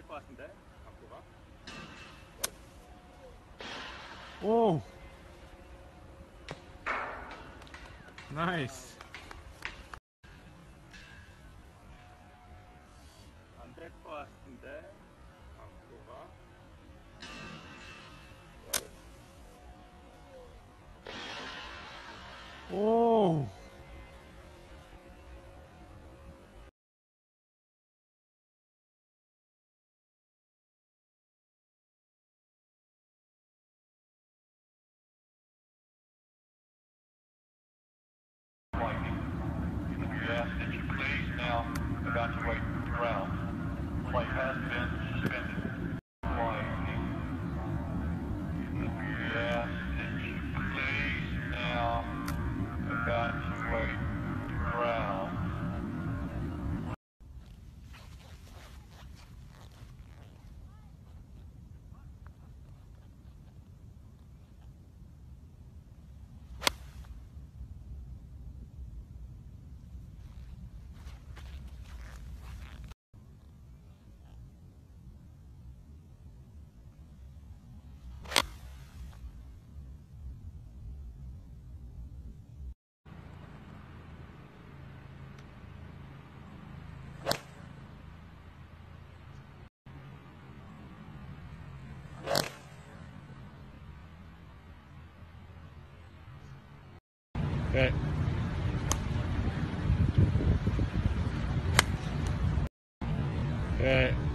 것 같은데? 각도가? 오! 나이스. 안 될 것 같은데? 각도가? 오! We ask that you please now evacuate the ground. Flight has been suspended. Lightning. We ask that you please now evacuate the ground. Okay. Okay.